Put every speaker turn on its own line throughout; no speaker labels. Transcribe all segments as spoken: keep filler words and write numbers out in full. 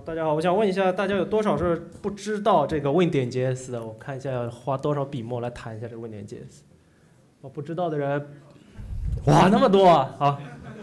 大家好，我想问一下，大家有多少是不知道这个 Win 点 J S 的？我看一下要花多少笔墨来谈一下这个 Win 点 J S。我不知道的人，哇，那么多啊！好。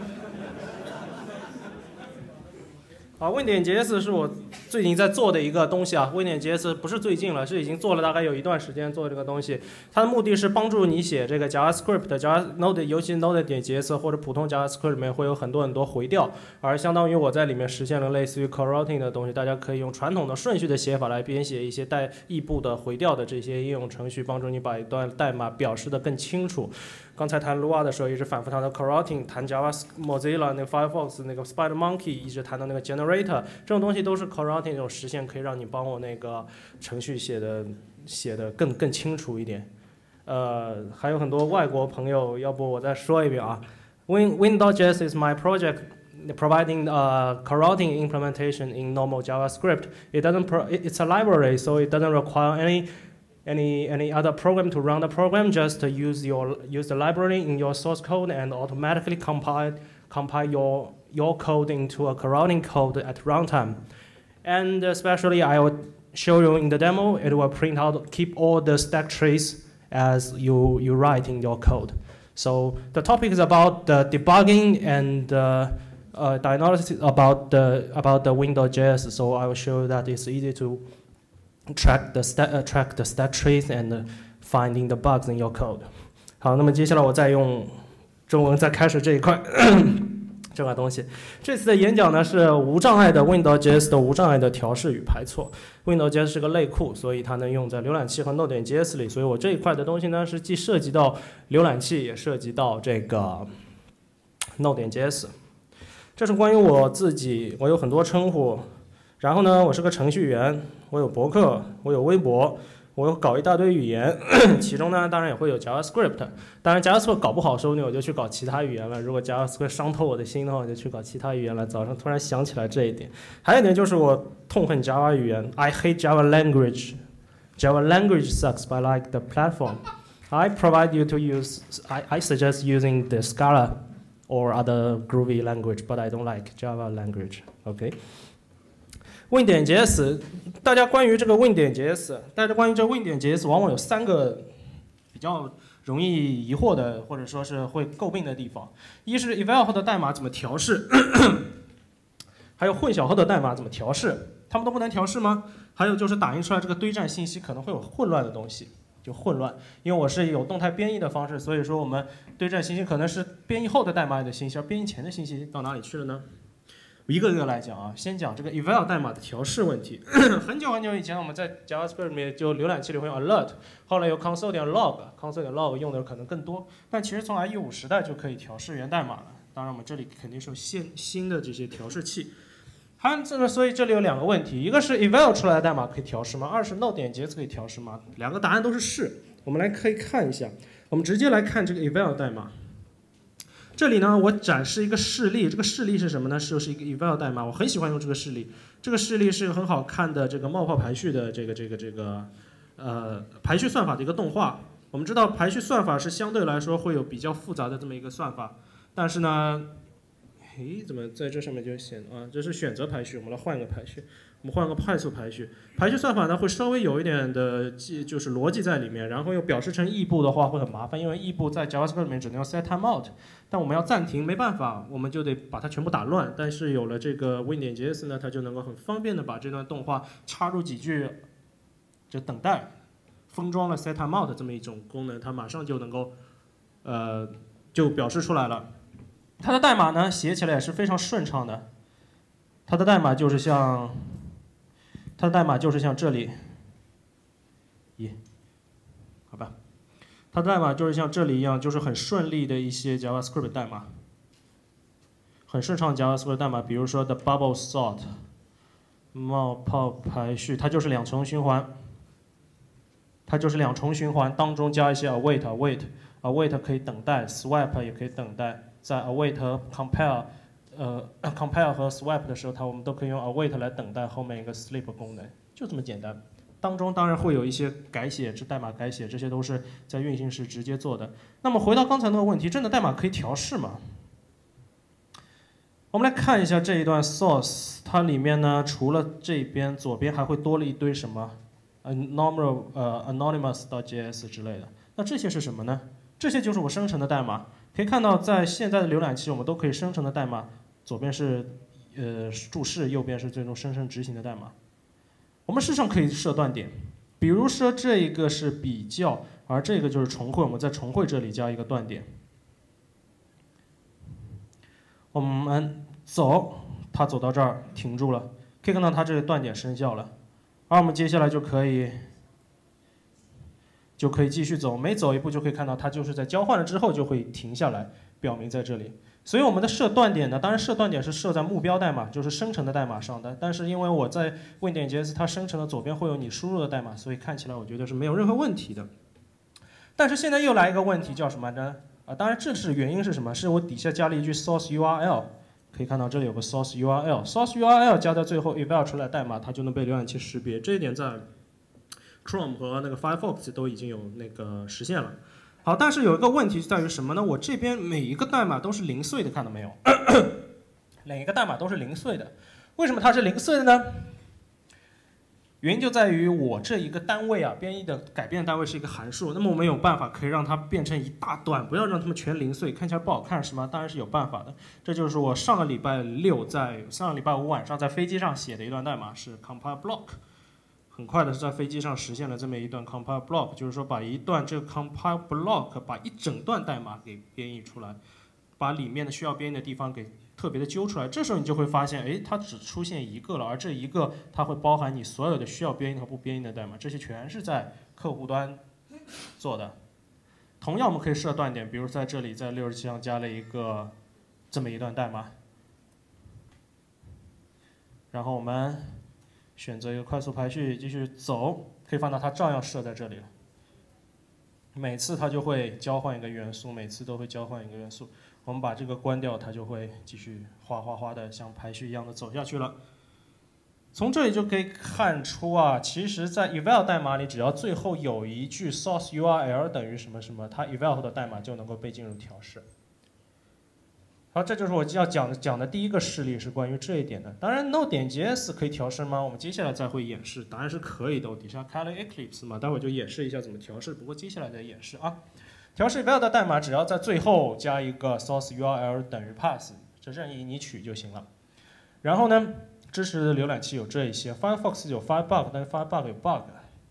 啊 ，Win 点 J S 是我最近在做的一个东西啊。Win 点 J S 不是最近了，是已经做了大概有一段时间做这个东西。它的目的是帮助你写这个 JavaScript 的 Java Node， 尤其 Node 点 J S 或者普通 JavaScript 里面会有很多很多回调，而相当于我在里面实现了类似于 coroutine 的东西。大家可以用传统的顺序的写法来编写一些带异步的回调的这些应用程序，帮助你把一段代码表示得更清楚。刚才谈 Lua 的时候，一直反复谈到 coroutine， 谈 Java Mozilla 那个 Firefox 那个 SpiderMonkey， 一直谈到那个 generator， 这种东西都是 coroutine 这种实现，可以让你帮我那个程序写的写的更更清楚一点。呃，还有很多外国朋友，要不我再说一遍啊 ？Win Win.js is my project providing a coroutine implementation in normal JavaScript. It doesn't pro it's a library, so it doesn't require any Any any other program to run the program, just use your use the library in your source code and automatically compile compile your your code into a coroutine code at runtime. And especially, I will show you in the demo. It will print out keep all the stack trace as you you write in your code. So the topic is about the debugging and uh, uh, diagnosis about the about the Windows.js. So I will show you that it's easy to track the stack, uh, track the stack trace and uh, finding the bugs in your code. 好，那么接下来我再用中文再开始这一块这块东西。这次的演讲呢是无障碍的 Windows.js 的无障碍的调试与排错。Windows.js 是个类库，所以它能用在浏览器和 Node.js 里。所以我这一块的东西呢是既涉及到浏览器，也涉及到这个 Node.js。这是关于我自己，我有很多称呼。然后呢，我是个程序员，我有博客，我有微博，我有搞一大堆语言，其中呢当然也会有 JavaScript。当然 JavaScript 搞不好时候呢，我就去搞其他语言了。如果 JavaScript 伤透我的心的话，我就去搞其他语言了。早上突然想起来这一点。还有一点就是我痛恨 Java 语言 ，I hate Java language. Java language sucks, but I like the platform. I provide you to use. I I suggest using the Scala or other groovy language, but I don't like Java language. OK. Win 点 J S， 大家关于这个 Win 点 J S， 大家关于这 Win 点 J S 往往有三个比较容易疑惑的，或者说是会诟病的地方。一是 eval 后的代码怎么调试，还有混淆后的代码怎么调试，他们都不能调试吗？还有就是打印出来这个堆栈信息可能会有混乱的东西，就混乱。因为我是有动态编译的方式，所以说我们堆栈信息可能是编译后的代码里的信息，而编译前的信息到哪里去了呢？一个一个来讲啊，先讲这个 eval 代码的调试问题。很久很久以前，我们在 JavaScript 里面就浏览器里会用 alert， 后来有 console 点 log，console 点 log 用的可能更多。但其实从 I E 五时代就可以调试源代码了。当然，我们这里肯定是有现新的这些调试器。还这个，所以这里有两个问题：一个是 eval 出来的代码可以调试吗？二是 Node 点 J S 可以调试吗？两个答案都是是。我们来可以看一下，我们直接来看这个 eval 代码。这里呢，我展示一个示例。这个示例是什么呢？就是一个 eval 代码。我很喜欢用这个示例。这个示例是一个很好看的这个冒泡排序的这个这个这个呃排序算法的一个动画。我们知道排序算法是相对来说会有比较复杂的这么一个算法，但是呢，诶，怎么在这上面就显啊？这是选择排序，我们来换一个排序。我们换个快速排序，排序算法呢会稍微有一点的记，就是逻辑在里面，然后又表示成异步的话会很麻烦，因为异步在 JavaScript 里面只能用 set timeout， 但我们要暂停没办法，我们就得把它全部打乱。但是有了这个 Win 点 J S 呢，它就能够很方便的把这段动画插入几句，就等待，封装了 set timeout 这么一种功能，它马上就能够，呃，就表示出来了。它的代码呢写起来也是非常顺畅的，它的代码就是像。它的代码就是像这里，咦，好吧，它的代码就是像这里一样，就是很顺利的一些 JavaScript 代码，很顺畅 JavaScript 代码，比如说 the bubble sort 冒泡排序，它就是两重循环，它就是两重循环当中加一些 await await await 可以等待 ，swipe 也可以等待，在 await 和 compile。呃 ，compile 和 swipe 的时候，它我们都可以用 await 来等待后面一个 sleep 功能，就这么简单。当中当然会有一些改写，这代码改写，这些都是在运行时直接做的。那么回到刚才那个问题，真的代码可以调试吗？ 我们来看一下这一段 source， 它里面呢，除了这边左边还会多了一堆什么 anomal 呃 anonymous.js 之类的。那这些是什么呢？这些就是我生成的代码。可以看到，在现在的浏览器，我们都可以生成的代码，左边是呃注释，右边是最终生成执行的代码。我们事实上可以设断点，比如说这一个是比较，而这个就是重绘，我们在重绘这里加一个断点。我们走，它走到这儿停住了，可以看到它这个断点生效了，而我们接下来就可以就可以继续走，每走一步就可以看到它就是在交换了之后就会停下来，表明在这里。所以我们的设断点呢，当然设断点是设在目标代码，就是生成的代码上的。但是因为我在 Win 点 J S 它生成的左边会有你输入的代码，所以看起来我觉得是没有任何问题的。但是现在又来一个问题，叫什么呢？啊，当然这是原因是什么？是我底下加了一句 source U R L， 可以看到这里有个 source U R L，source U R L 加在最后 eval 出来代码，它就能被浏览器识别。这一点在 Chrome 和那个 Firefox 都已经有那个实现了。好，但是有一个问题在于什么呢？我这边每一个代码都是零碎的，看到没有？每一个代码都是零碎的。为什么它是零碎的呢？原因就在于我这一个单位啊，编译的改变的单位是一个函数，那么我们有办法可以让它变成一大段，不要让它们全零碎，看起来不好看是吗？当然是有办法的。这就是我上个礼拜六在上个礼拜五晚上在飞机上写的一段代码，是 compile block。很快的是在飞机上实现了这么一段 compile block， 就是说把一段这个 compile block 把一整段代码给编译出来，把里面的需要编译的地方给特别的揪出来。这时候你就会发现，哎，它只出现一个了，而这一个它会包含你所有的需要编译和不编译的代码，这些全是在客户端做的。同样，我们可以设断点，比如在这里在六十七上加了一个这么一段代码，然后我们选择一个快速排序，继续走，可以看到它照样设在这里了。每次它就会交换一个元素，每次都会交换一个元素。我们把这个关掉，它就会继续哗哗哗的像排序一样的走下去了。从这里就可以看出啊，其实在 eval 代码里，只要最后有一句 source U R L 等于什么什么，它 eval 后的代码就能够被进入调试。好，这就是我要讲的讲的第一个事例，是关于这一点的。当然 Node 点 J S 可以调试吗？我们接下来再会演示，答案是可以的。我底下开了 Eclipse 嘛，待会就演示一下怎么调试。不过接下来再演示啊。调试 eval 的代码只要在最后加一个 source U R L 等于 pass， 这任意你取就行了。然后呢，支持的浏览器有这一些 ，Firefox 有 Firebug， 但是 Firebug 有 bug。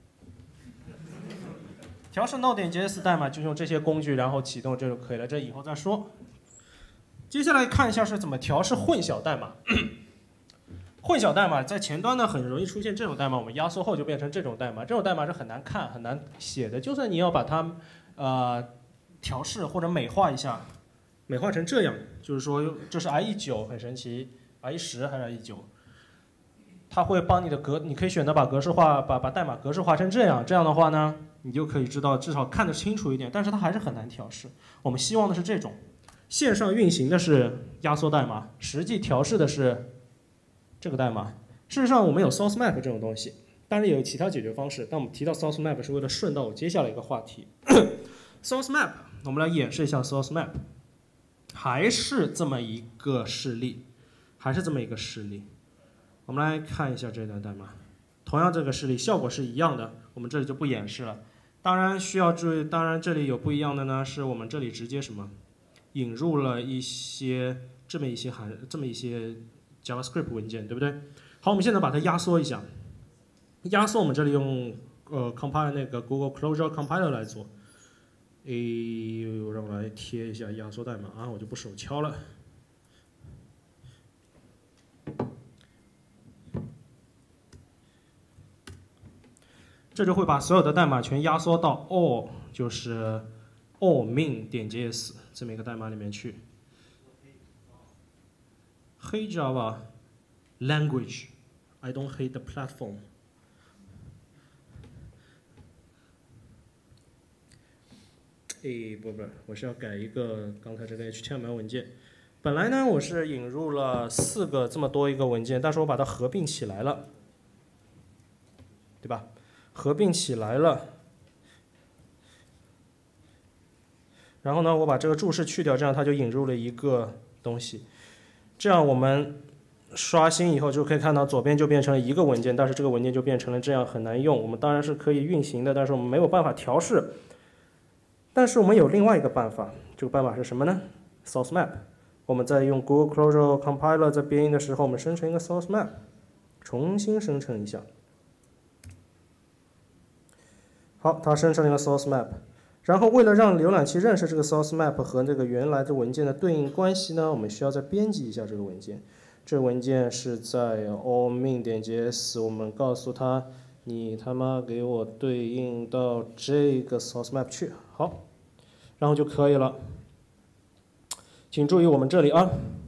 调试 Node 点 J S 代码就用这些工具，然后启动这就可以了。这以后再说。接下来看一下是怎么调试混淆代码。混淆代码在前端呢很容易出现这种代码，我们压缩后就变成这种代码。这种代码是很难看、很难写的，就算你要把它呃调试或者美化一下，美化成这样，就是说这是 I E 九，很神奇 ，I E 十还是 I E 九，它会帮你的格，你可以选择把格式化，把把代码格式化成这样，这样的话呢，你就可以知道至少看得清楚一点，但是它还是很难调试。我们希望的是这种。线上运行的是压缩代码，实际调试的是这个代码。事实上，我们有 source map 这种东西，当然也有其他解决方式。但我们提到 source map 是为了顺到我接下来一个话题。source map， 我们来演示一下 source map， 还是这么一个示例，还是这么一个示例。我们来看一下这段代码，同样这个示例效果是一样的，我们这里就不演示了。当然需要注意，当然这里有不一样的呢，是我们这里直接什么？引入了一些这么一些函这么一些 JavaScript 文件，对不对？好，我们现在把它压缩一下。压缩我们这里用呃 compile 那个 Google Closure Compiler 来做。诶，让我来贴一下压缩代码啊，我就不手敲了。这就会把所有的代码全压缩到 all 就是 all min 点 js 这么一个代码里面去。黑 Java language I don't hate the platform。诶，不不，我是要改一个刚才这个 H T M L 文件。本来呢，我是引入了四个这么多一个文件，但是我把它合并起来了，对吧？合并起来了。然后呢，我把这个注释去掉，这样它就引入了一个东西。 这样我们刷新以后就可以看到左边就变成了一个文件，但是这个文件就变成了这样很难用。我们当然是可以运行的，但是我们没有办法调试。但是我们有另外一个办法，这个办法是什么呢 ？Source map。我们在用 Google Closure Compiler 在编译的时候，我们生成一个 source map， 重新生成一下。好，它生成了一个 source map。然后为了让浏览器认识这个 source map 和这个原来的文件的对应关系呢，我们需要再编辑一下这个文件。这个文件是在 all min 点 js， 我们告诉它，你他妈给我对应到这个 source map 去。好，然后就可以了。请注意我们这里啊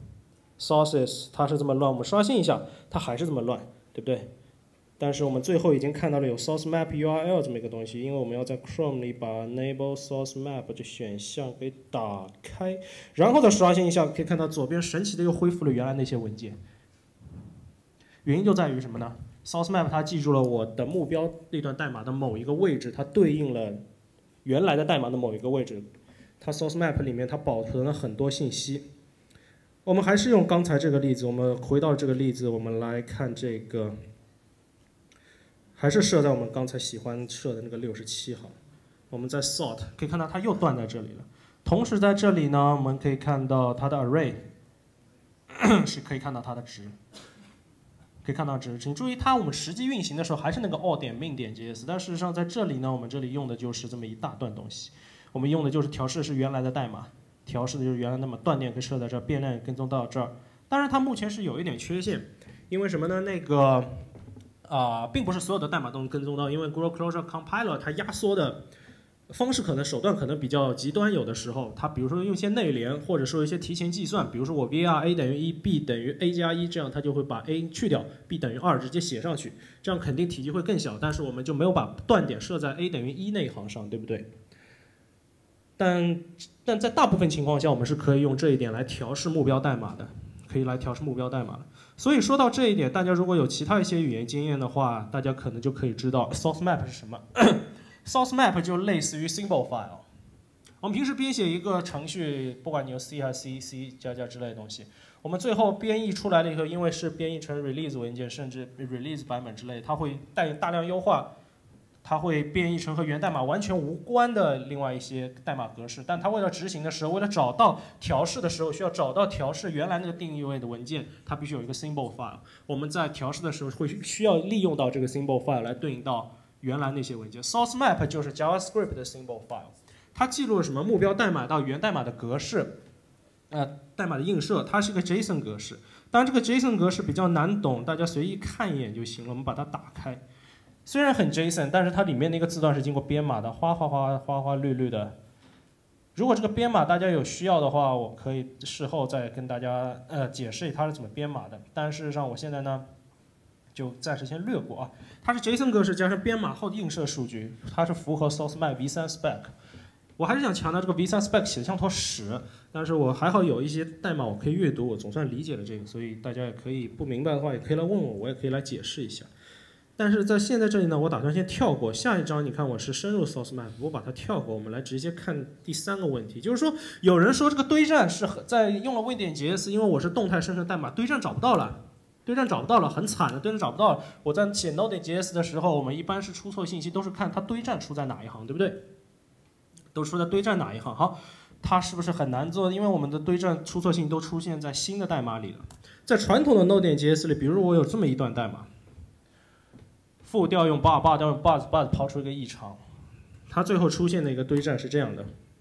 ，sources 它是这么乱，我们刷新一下，它还是这么乱，对不对？但是我们最后已经看到了有 source map U R L 这么一个东西，因为我们要在 Chrome 里把 enable source map 这选项给打开，然后再刷新一下，可以看到左边神奇的又恢复了原来那些文件。原因就在于什么呢 ？source map 它记住了我的目标那段代码的某一个位置，它对应了原来的代码的某一个位置。它 source map 里面它保存了很多信息。我们还是用刚才这个例子，我们回到这个例子，我们来看这个。还是设在我们刚才喜欢设的那个六十七号。我们在 sort 可以看到它又断在这里了。同时在这里呢，我们可以看到它的 array 是可以看到它的值，可以看到值。请注意，它我们实际运行的时候还是那个 all 点 min 点 js， 但事实上在这里呢，我们这里用的就是这么一大段东西。我们用的就是调试是原来的代码，调试的就是原来那么断点可以设在这儿，变量跟踪到这儿。当然它目前是有一点缺陷，因为什么呢？那个。啊、呃，并不是所有的代码都能跟踪到，因为 Google Closure Compiler 它压缩的方式可能手段可能比较极端，有的时候它比如说用一些内联，或者说一些提前计算，比如说我 var a 等于一 b 等于 a 加一，这样它就会把 a 去掉 b 等于二直接写上去，这样肯定体积会更小，但是我们就没有把断点设在 a 等于一那一行上，对不对？但但在大部分情况下，我们是可以用这一点来调试目标代码的。可以来调试目标代码了。所以说到这一点，大家如果有其他一些语言经验的话，大家可能就可以知道 source map 是什么。source map 就类似于 symbol file。我们平时编写一个程序，不管你用 C 还是 C、C 加加之类的东西，我们最后编译出来了以后，因为是编译成 release 文件，甚至 release 版本之类，它会带大量优化。它会变译成和源代码完全无关的另外一些代码格式，但它为了执行的时候，为了找到调试的时候，需要找到调试原来那个定义位的文件，它必须有一个 symbol file。我们在调试的时候会需要利用到这个 symbol file 来对应到原来那些文件。Source map 就是 JavaScript 的 symbol file， 它记录了什么目标代码到源代码的格式，呃，代码的映射，它是一个 JSON 格式。当然，这个 JSON 格式比较难懂，大家随意看一眼就行了。我们把它打开。虽然很 JSON， 但是它里面那个字段是经过编码的，花花花花花绿绿的。如果这个编码大家有需要的话，我可以事后再跟大家呃解释它是怎么编码的。但事实上，我现在呢就暂时先略过啊。它是 JSON 格式加上编码后的映射数据，它是符合 source map v 三 spec。我还是想强调这个 v 三 spec 写的像坨屎，但是我还好有一些代码我可以阅读，我总算理解了这个，所以大家也可以不明白的话也可以来问我，我也可以来解释一下。但是在现在这里呢，我打算先跳过下一章。你看我是深入 source map， 我把它跳过，我们来直接看第三个问题，就是说有人说这个堆栈是在用了 Win 点 js， 因为我是动态生成代码，堆栈找不到了，堆栈找不到了，很惨的，堆栈找不到了。我在写 Node 点 js 的时候，我们一般是出错信息都是看它堆栈出在哪一行，对不对？都出在堆栈哪一行？好，它是不是很难做？因为我们的堆栈出错信息都出现在新的代码里了。在传统的 Node 点 js 里，比如我有这么一段代码。复调用 bar bar 调用 buzz buzz 抛出一个异常，它最后出现的一个堆栈是这样的，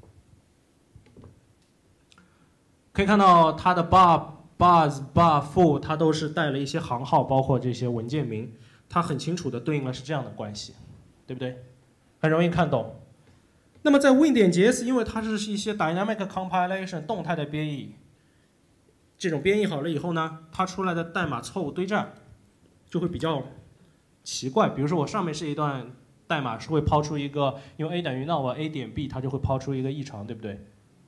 可以看到它的 bar buzz bar full 它都是带了一些行号，包括这些文件名，它很清楚的对应了是这样的关系，对不对？很容易看懂。那么在 Win 点 js， 因为它是一些 dynamic compilation 动态的编译，这种编译好了以后呢，它出来的代码错误堆栈就会比较奇怪。比如说我上面是一段代码是会抛出一个用 a 等于 now a 点 b， 它就会抛出一个异常，对不对？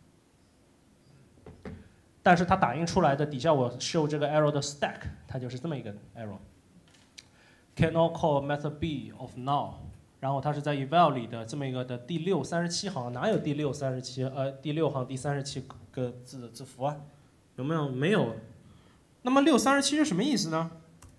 但是它打印出来的底下我 show 这个 arrow 的 stack， 它就是这么一个 arrow。cannot call method b of now， 然后它是在 eval 里的这么一个的第六三十七行，哪有第六三十七呃第六行第三十七个字的字符啊？有没有？没有。 那么六三十七是什么意思呢？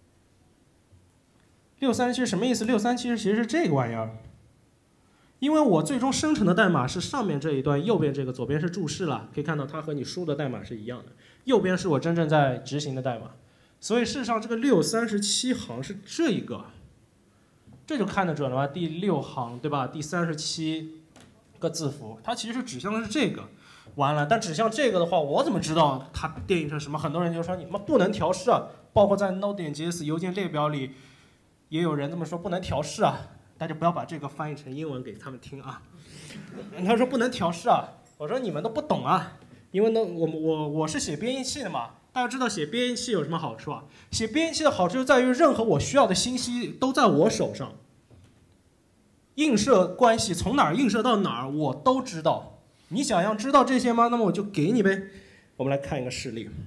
六三七是什么意思？六三七其实是这个玩意儿，因为我最终生成的代码是上面这一段，右边这个，左边是注释了，可以看到它和你输的代码是一样的，右边是我真正在执行的代码，所以事实上这个六三十七行是这一个，这就看得准了吧？第六行对吧？第三十七个字符，它其实指向的是这个。完了，但指向这个的话，我怎么知道它定义成什么？很多人就说你他妈不能调试啊，包括在 Node.js 邮件列表里，也有人这么说不能调试啊。大家不要把这个翻译成英文给他们听啊。他说不能调试啊，我说你们都不懂啊，因为呢，我我我是写编译器的嘛，大家知道写编译器有什么好处啊？写编译器的好处就在于任何我需要的信息都在我手上，映射关系从哪儿映射到哪儿我都知道。你想要知道这些吗？那么我就给你呗。我们来看一个示例。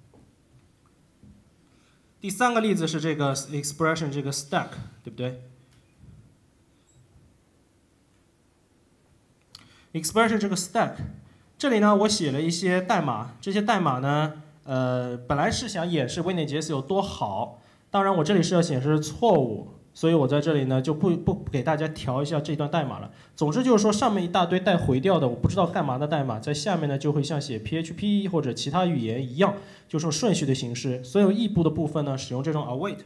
第三个例子是这个 expression 这个 stack， 对不对 ？expression 这个 stack， 这里呢我写了一些代码，这些代码呢，呃，本来是想演示 Win.js 有多好，当然我这里是要显示错误。所以我在这里呢就不不给大家调一下这段代码了。总之就是说，上面一大堆带回调的我不知道干嘛的代码，在下面呢就会像写 P H P 或者其他语言一样，就是用顺序的形式。所有异步的部分呢使用这种 await，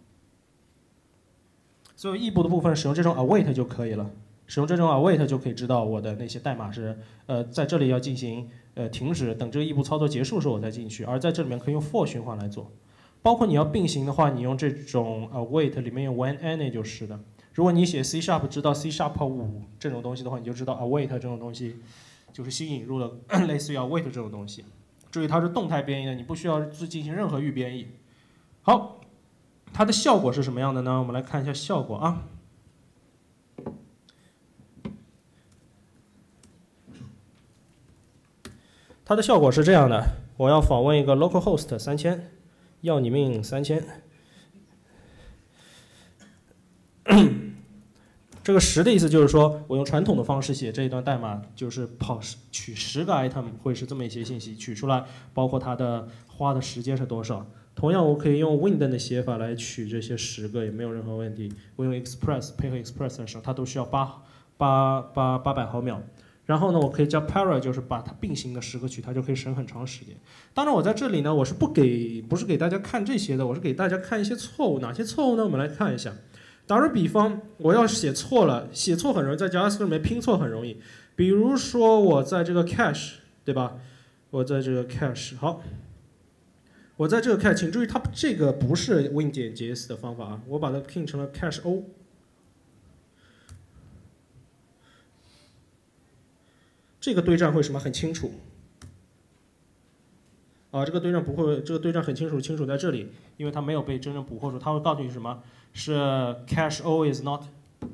所有异步的部分使用这种 await 就可以了。使用这种 await 就可以知道我的那些代码是呃在这里要进行呃停止，等这个异步操作结束的时候我再进去，而在这里面可以用 for 循环来做。包括你要并行的话，你用这种 await 里面用 when any 就是的。如果你写 C sharp 知道 C sharp 五这种东西的话，你就知道 await 这种东西就是新引入了类似于 await 这种东西。注意它是动态编译的，你不需要进行任何预编译。好，它的效果是什么样的呢？我们来看一下效果啊。它的效果是这样的，我要访问一个 localhost 三千。要你命三千，这个十的意思就是说，我用传统的方式写这一段代码，就是跑取十个 item 会是这么一些信息，取出来，包括它的花的时间是多少。同样，我可以用 Win 的写法来取这些十个，也没有任何问题。我用 Express 配合 Express 的时候，它都需要八八八八百毫秒。然后呢，我可以加 para， 就是把它并行的十个取，它就可以省很长时间。当然，我在这里呢，我是不给，不是给大家看这些的，我是给大家看一些错误。哪些错误呢？我们来看一下。打个比方，我要是写错了，写错很容易，在 JavaScript 里面拼错很容易。比如说我在这个 cache， 对吧？我在这个 cache， 好，我在这个 cache， 请注意，它这个不是 Win.js 的方法啊，我把它拼成了 cache o。这个对战会什么很清楚啊？这个对战不会，这个对战很清楚，清楚在这里，因为它没有被真正捕获住。它会告诉你什么？是 cache o is not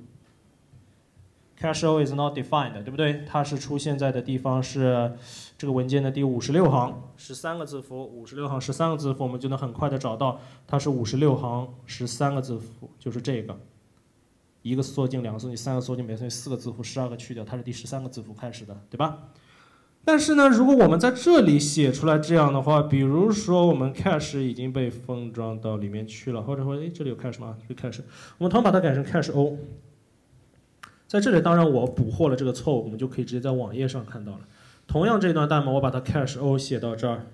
cache o is not defined， 对不对？它是出现在的地方是这个文件的第五十六行，十三个字符，五十六行十三个字符，我们就能很快的找到它是五十六行十三个字符，就是这个。一个缩进，两个缩进，三个缩进，每缩进四个字符，十二个去掉，它是第十三个字符开始的，对吧？但是呢，如果我们在这里写出来这样的话，比如说我们 cache 已经被封装到里面去了，或者说，哎，这里有 cache 吗？这 cache， 我们同样把它改成 cache o。在这里，当然我捕获了这个错误，我们就可以直接在网页上看到了。同样这段代码，我把它 cache o 写到这儿。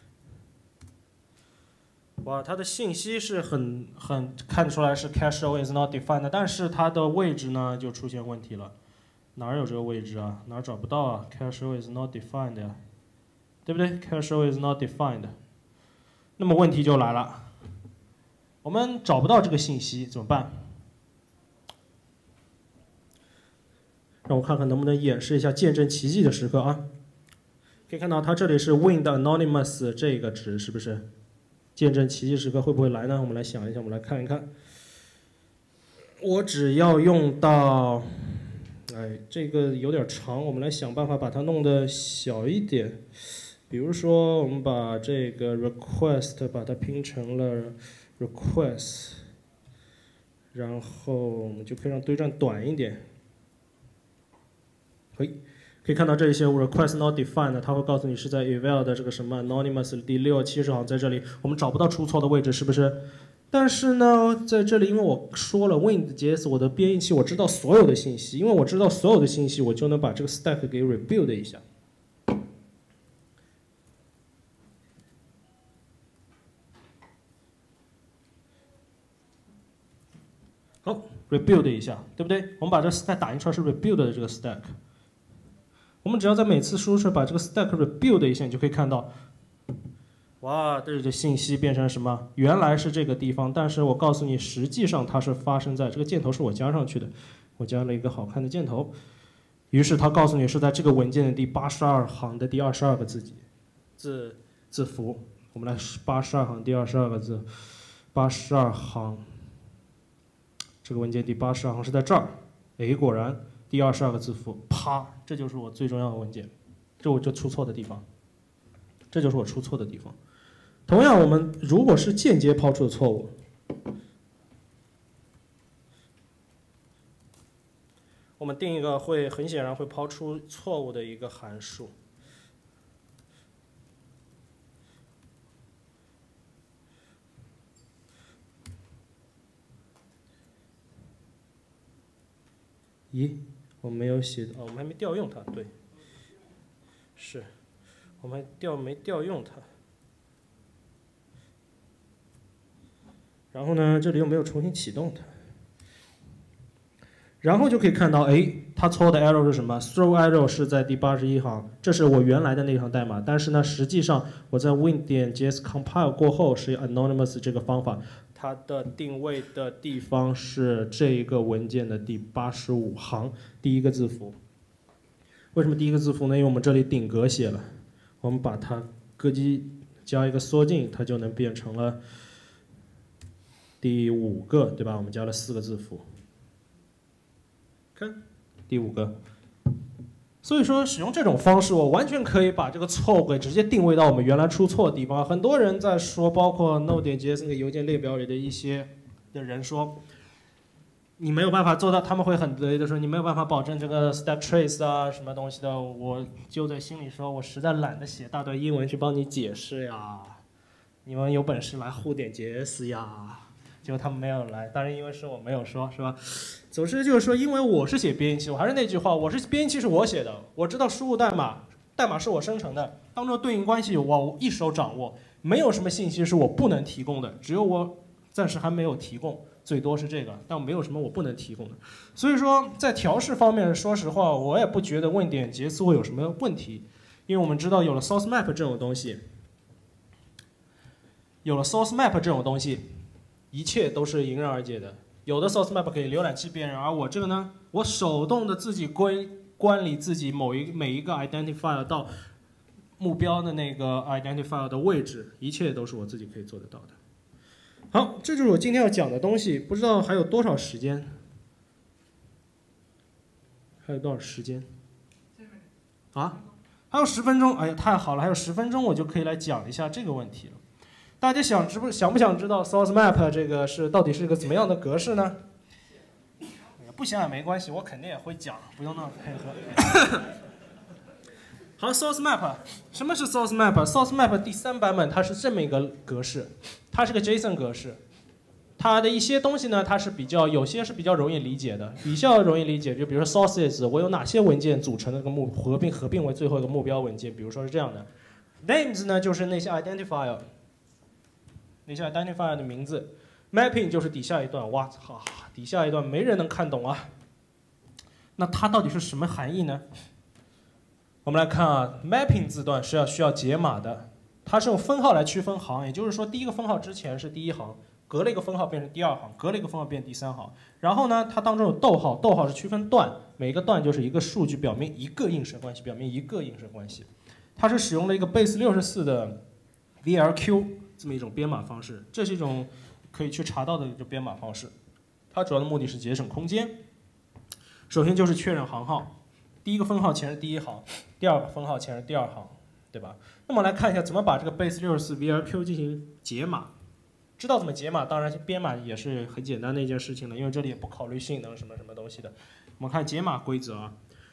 哇，它的信息是很很看出来是 cache o is not defined， 但是它的位置呢就出现问题了。哪儿有这个位置啊？哪儿找不到啊 ？cache o is not defined 呀，对不对 ？cache o is not defined。那么问题就来了，我们找不到这个信息怎么办？让我看看能不能演示一下见证奇迹的时刻啊！可以看到它这里是 win 的 anonymous 这个值是不是？见证奇迹时刻会不会来呢？我们来想一想，我们来看一看。我只要用到，哎，这个有点长，我们来想办法把它弄得小一点。比如说，我们把这个 request 把它拼成了 request， 然后我们就可以让对战短一点。嘿， 可以看到这些 request not defined， 它会告诉你是在 eval 的这个什么 anonymous 第六七十行，在这里我们找不到出错的位置，是不是？但是呢，在这里因为我说了 Wind.js 我的编译器我知道所有的信息，因为我知道所有的信息，我就能把这个 stack 给 rebuild 一下。好 ，rebuild 一下，对不对？我们把这个 stack 打印出来是 rebuild 的这个 stack。我们只要在每次输出把这个 stack rebuild 一下，你就可以看到，哇，这里的信息变成什么？原来是这个地方，但是我告诉你，实际上它是发生在这个箭头是我加上去的，我加了一个好看的箭头。于是它告诉你是在这个文件的第八十二行的第二十二个字节字字符。我们来八十二行第二十二个字，八十二行。这个文件第八十二行是在这儿，哎，果然第二十二个字符，啪，这就是我最重要的文件，这我就出错的地方，这就是我出错的地方。同样，我们如果是间接抛出的错误，我们定一个会很显然会抛出错误的一个函数。咦，我没有写哦，我们还没调用它，对，是，我们还调没调用它。然后呢，这里又没有重新启动它。然后就可以看到，哎，它错的 error 是什么 ？throw error 是在第八十一行，这是我原来的那行代码。但是呢，实际上我在 win 点 js compile 过后是 anonymous 这个方法，它的定位的地方是这一个文件的第八十五行第一个字符。为什么第一个字符呢？因为我们这里顶格写了，我们把它咯叽加一个缩进，它就能变成了第五个，对吧？我们加了四个字符。看，第五个。所以说，使用这种方式，我完全可以把这个错误给直接定位到我们原来出错的地方。很多人在说，包括 Node.js 那个邮件列表里的一些的人说，你没有办法做到，他们会很得意的说，你没有办法保证这个 stack trace 啊，什么东西的。我就在心里说，我实在懒得写大段英文去帮你解释呀，你们有本事来护点 J S 呀。结果他们没有来，当然因为是我没有说，是吧？总之就是说，因为我是写编译器，我还是那句话，我是编译器是我写的，我知道输入代码，代码是我生成的，当中对应关系我一手掌握，没有什么信息是我不能提供的，只有我暂时还没有提供，最多是这个，但没有什么我不能提供的。所以说，在调试方面，说实话，我也不觉得问点杰斯会有什么问题，因为我们知道有了 source map 这种东西，有了 source map 这种东西。一切都是迎刃而解的。有的 source map 可以浏览器辨认，而我这个呢，我手动的自己归管理自己某一每一个 identifier 到目标的那个 identifier 的位置，一切都是我自己可以做得到的。好，这就是我今天要讲的东西。不知道还有多少时间？还有多少时间？啊？还有十分钟？哎呀，太好了，还有十分钟，我就可以来讲一下这个问题了。大家想知不想不想知道 source map 这个是到底是一个怎么样的格式呢？不想也没关系，我肯定也会讲，不用那么配合。好 ，source map， 什么是 source map？source map 第三版本它是这么一个格式，它是个 JSON 格式。它的一些东西呢，它是比较有些是比较容易理解的，比较容易理解，就比如说 sources， 我有哪些文件组成的这个目合并合并为最后一个目标文件，比如说是这样的。names 呢就是那些 identifier。那些 identifier 的名字 ，mapping 就是底下一段，哇操，底下一段没人能看懂啊。那它到底是什么含义呢？我们来看啊 ，mapping 字段是要需要解码的，它是用分号来区分行，也就是说第一个分号之前是第一行，隔了一个分号变成第二行，隔了一个分号变成第三行。然后呢，它当中有逗号，逗号是区分段，每个段就是一个数据，表明一个映射关系，表明一个映射关系。它是使用了一个 base 六十四的 V L Q。这么一种编码方式，这是一种可以去查到的一种编码方式。它主要的目的是节省空间。首先就是确认行号，第一个分号前是第一行，第二个分号前是第二行，对吧？那么来看一下怎么把这个 base 六十四 V L Q 进行解码。知道怎么解码，当然编码也是很简单的一件事情了，因为这里也不考虑性能什么什么东西的。我们看解码规则啊，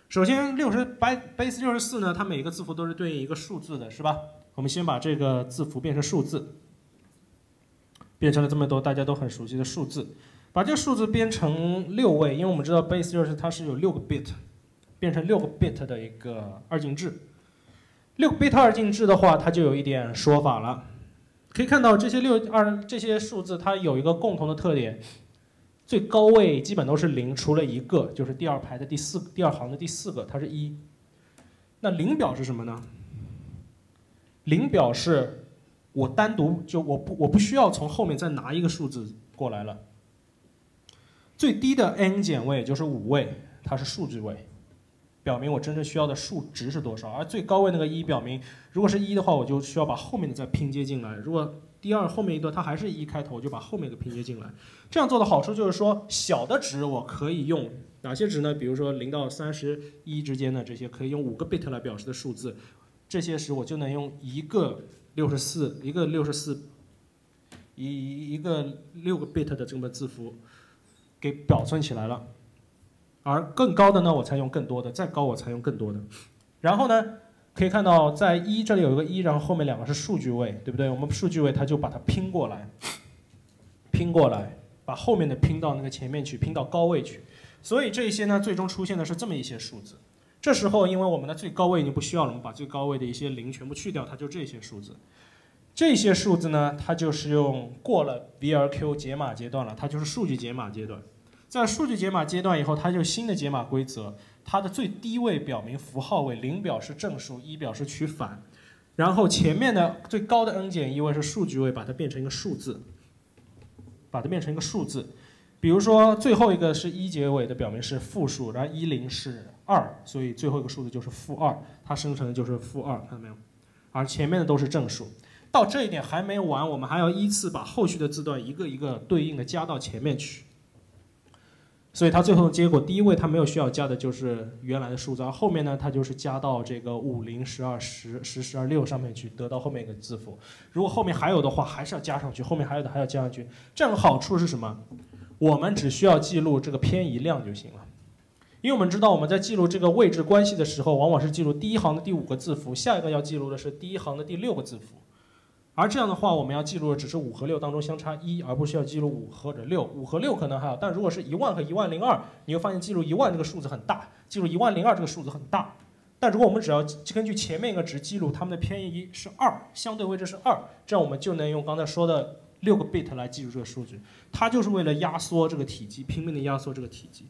首先六十 base 六十四呢，它每一个字符都是对应一个数字的，是吧？我们先把这个字符变成数字，变成了这么多大家都很熟悉的数字。把这个数字编成六位，因为我们知道 base 六十四它是有六个 bit， 变成六个 bit 的一个二进制。六个 bit 二进制的话，它就有一点说法了。可以看到这些六二这些数字，它有一个共同的特点，最高位基本都是零，除了一个，就是第二排的第四第二行的第四个，它是一。那零表示什么呢？零表示我单独就我不我不需要从后面再拿一个数字过来了。最低的 n 减位就是五位，它是数据位，表明我真正需要的数值是多少。而最高位那个一表明，如果是一的话，我就需要把后面的再拼接进来。如果第二后面一段它还是一开头，我就把后面的拼接进来。这样做的好处就是说，小的值我可以用哪些值呢？比如说零到三十一之间的这些可以用五个 bit 来表示的数字，这些时我就能用一个六十四，一个六十四，一一个六个 bit 的这么字符给保存起来了。而更高的呢，我才用更多的；再高我才用更多的。然后呢，可以看到在一这里有一个一，然后后面两个是数据位，对不对？我们数据位它就把它拼过来，拼过来，把后面的拼到那个前面去，拼到高位去。所以这一些呢，最终出现的是这么一些数字。这时候，因为我们的最高位已经不需要了，我们把最高位的一些零全部去掉，它就这些数字。这些数字呢，它就是用过了 V R Q 解码阶段了，它就是数据解码阶段。在数据解码阶段以后，它就新的解码规则，它的最低位表明符号位，零表示正数，一表示取反，然后前面的最高的 n 减一位是数据位，把它变成一个数字，把它变成一个数字。比如说最后一个是一结尾的，表明是负数，然后一零是二，所以最后一个数字就是负二，它生成的就是负二，看到没有？而前面的都是正数。到这一点还没完，我们还要依次把后续的字段一个一个对应的加到前面去。所以它最后的结果，第一位它没有需要加的就是原来的数字，而后面呢，它就是加到这个五零、十二、十、十、十二、六上面去，得到后面一个字符。如果后面还有的话，还是要加上去，后面还有的还要加上去。这样的好处是什么？我们只需要记录这个偏移量就行了。因为我们知道我们在记录这个位置关系的时候，往往是记录第一行的第五个字符，下一个要记录的是第一行的第六个字符。而这样的话，我们要记录的只是五和六当中相差一，而不是要记录五或者六。五和六可能还好，但如果是一万和一万零二，你会发现记录一万这个数字很大，记录一万零二这个数字很大。但如果我们只要根据前面一个值记录它们的偏移是二，相对位置是二，这样我们就能用刚才说的六个 bit 来记住这个数据。它就是为了压缩这个体积，拼命的压缩这个体积。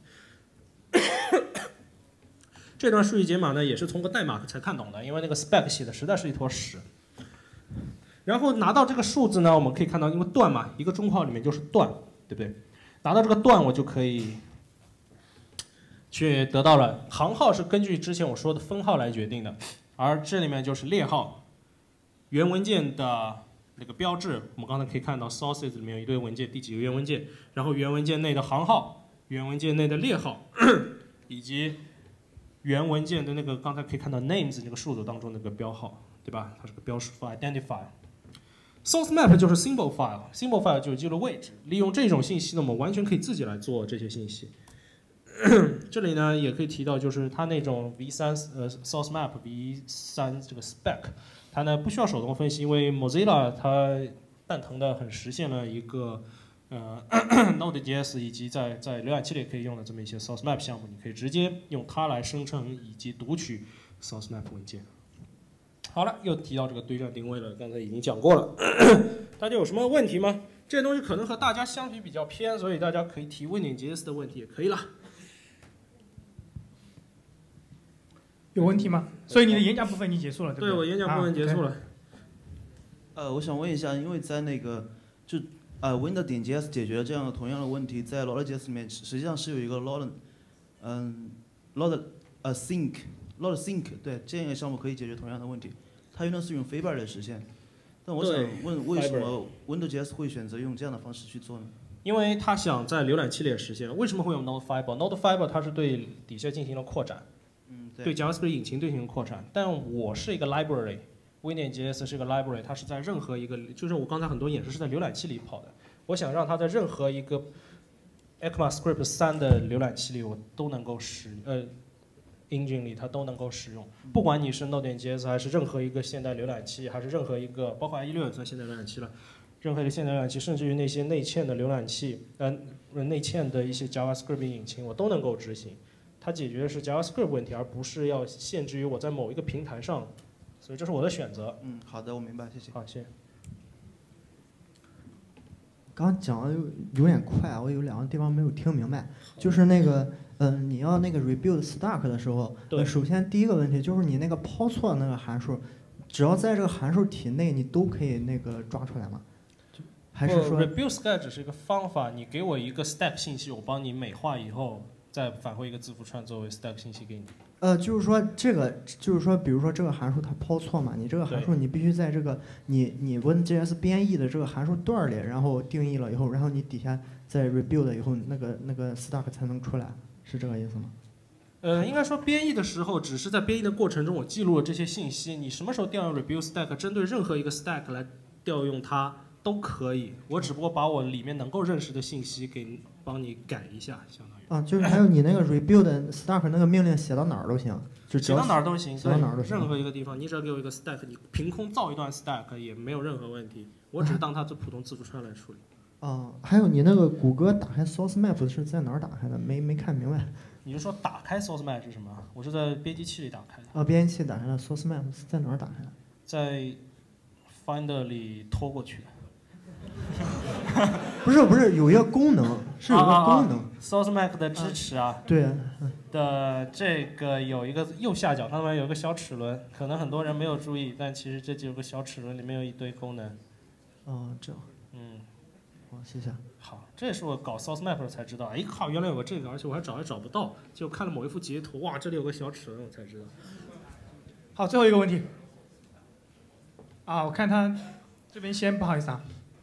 这段数据解码呢，也是通过代码才看懂的，因为那个 spec 写的实在是一坨屎。然后拿到这个数字呢，我们可以看到，因为段嘛，一个中括号里面就是段，对不对？拿到这个段，我就可以去得到了行号是根据之前我说的分号来决定的，而这里面就是列号。原文件的那个标志，我们刚才可以看到 sources 里面有一堆文件，第几个原文件，然后原文件内的行号，原文件内的列号，以及原文件的那个刚才可以看到 names 那个数组当中那个标号，对吧？它是个标识符 identifier。Source map 就是 symbol file，symbol file 就是记录位置。利用这种信息呢，我们完全可以自己来做这些信息。这里呢也可以提到，就是它那种 v 三 呃 source map v 三这个 spec， 它呢不需要手动分析，因为 Mozilla 它蛋疼的很实现了一个呃Node.js 以及在在浏览器里可以用的这么一些 source map 项目，你可以直接用它来生成以及读取 source map 文件。好了，又提到这个对象定位了，刚才已经讲过了。大家有什么问题吗？这些东西可能和大家相比比较偏，所以大家可以提Windows.js的问题也可以了。
有问题吗？所以你的演讲部分已经结束了，对不对？
对，我演讲部分结束了。
啊 okay
呃，我想问一下，因为在那个就呃 Windows.js 解决了这样的同样的问题，在 Node.js 里面实际上是有一个 Node， 嗯 Node 呃 Sync Node Sync 对这样一个项目可以解决同样的问题。它用的是用 Fiber 来实现，但我想问，为什么 Windows.js 会选择用这样的方式去做呢？
因为它想在浏览器里也实现。为什么会用 Node Fiber？Node Fiber 它是对底下进行了扩展，
嗯，对，
对 JavaScript 引擎进行扩展。但我是一个 library，Windows.js 是一个 library， 它是在任何一个，就是我刚才很多演示是在浏览器里跑的。我想让它在任何一个 ECMAScript 三的浏览器里，我都能够使呃 engine 里它都能够使用，不管你是 Node.js 还是任何一个现代浏览器，还是任何一个包括 i 一六也算现代浏览器了，任何一个现代浏览器，甚至于那些内嵌的浏览器，呃，内嵌的一些 JavaScript 引擎，我都能够执行。它解决的是 JavaScript 问题，而不是要限制于我在某一个平台上，所以这是我的选择。
嗯，好的，我明白，谢谢。
好，谢谢。
刚刚讲的有有点快，我有两个地方没有听明白，就是那个，嗯、呃，你要那个 rebuild stack 的时候，
对，
首先第一个问题就是你那个抛错那个函数，只要在这个函数体内，你都可以那个抓出来吗？还是说
rebuild stack 只是一个方法？你给我一个 stack 信息，我帮你美化以后，再返回一个字符串作为 stack 信息给你。
呃，就是说这个，就是说，比如说这个函数它抛错嘛，你这个函数你必须在这个你你 Win.js 编译的这个函数段里，然后定义了以后，然后你底下再 rebuild 以后，那个那个 stack 才能出来，是这个意思吗？
呃，应该说编译的时候，只是在编译的过程中，我记录了这些信息。你什么时候调用 rebuild stack， 针对任何一个 stack 来调用它都可以。我只不过把我里面能够认识的信息给帮你改一下，相当于。
啊，就是还有你那个 rebuild stack 那个命令写到哪儿都行，就
写到哪儿都行，
写到哪儿都行。
任何一个地方，你只要给我一个 stack， 你凭空造一段 stack 也没有任何问题。我只是当它做普通字符串来处理。
啊，还有你那个谷歌打开 source map 是在哪儿打开的？没没看明白。
你是说打开 source map 是什么？我是在编辑器里打开的。
啊，编辑器打开的 source map 是在哪儿打开的？
在 Finder 里拖过去的。
不是不是，有一个功能，是有个功能。
啊啊啊、source map 的支持啊。
对啊。
的这个有一个右下角，上面有一个小齿轮，可能很多人没有注意，但其实这就有个小齿轮，里面有一堆功能。
哦，这样。
嗯。
好，谢谢。
好，这也是我搞 source map 的时候才知道，哎靠，原来有个这个，而且我还找也找不到，就看了某一幅截图，哇，这里有个小齿轮，我才知道。
好，最后一个问题。啊，我看他这边先，不好意思啊。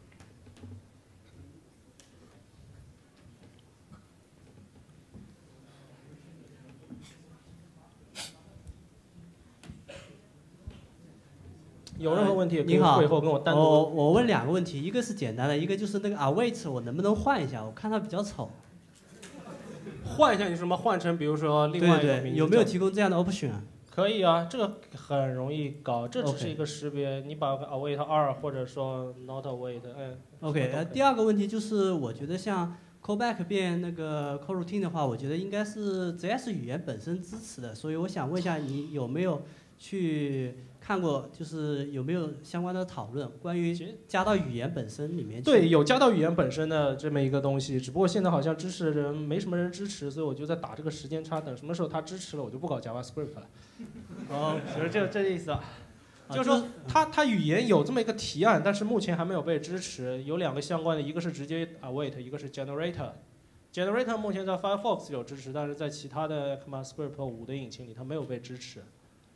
有任何问题
您好，
会后跟我单独。
我我问两个问题，一个是简单的，一个就是那个 await 我能不能换一下？我看它比较丑。
换一下你什么？换成比如说另外一个名字。
对对，有没有提供这样的 option 啊？
可以啊，这个很容易搞，这只是一个识别， okay. 你把 await 二或者说 not await， 哎。
OK， 呃，第二个问题就是我觉得像 callback 变那个 coroutine 的话，我觉得应该是 J S 语言本身支持的，所以我想问一下你有没有去看过，就是有没有相关的讨论，关于加到语言本身里面去？
对，有加到语言本身的这么一个东西，只不过现在好像支持人没什么人支持，所以我就在打这个时间差，等什么时候它支持了，我就不搞 JavaScript 了。哦，其实这这意思啊，就是说它它语言有这么一个提案，但是目前还没有被支持。有两个相关的，一个是直接 await， 一个是 generator。generator 目前在 Firefox 有支持，但是在其他的 ECMAScript 五的引擎里它没有被支持。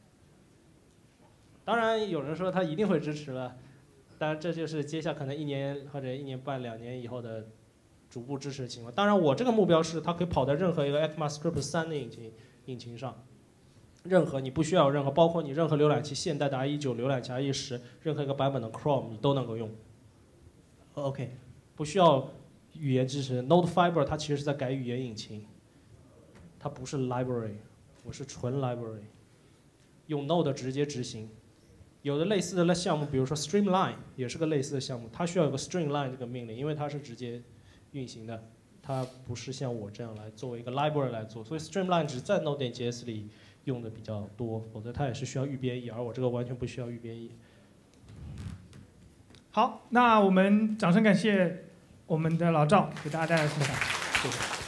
当然有人说它一定会支持了，当然这就是接下可能一年或者一年半两年以后的逐步支持的情况。当然我这个目标是它可以跑在任何一个 ECMAScript 三的引擎引擎上，任何你不需要有任何，包括你任何浏览器现代的 I E 九 浏览器 I E 十任何一个版本的 Chrome 你都能够用。
OK，
不需要语言支持。Nodefiber 它其实是在改语言引擎，它不是 library， 我是纯 library， 用 Node 直接执行。有的类似的项目，比如说 Streamline 也是个类似的项目，它需要有个 Streamline 这个命令，因为它是直接运行的，它不是像我这样来作为一个 library 来做，所以 Streamline 只在 Node.js 里用的比较多，否则它也是需要预编译，而我这个完全不需要预编译。
好，那我们掌声感谢我们的老赵给大家带来的分享，谢谢。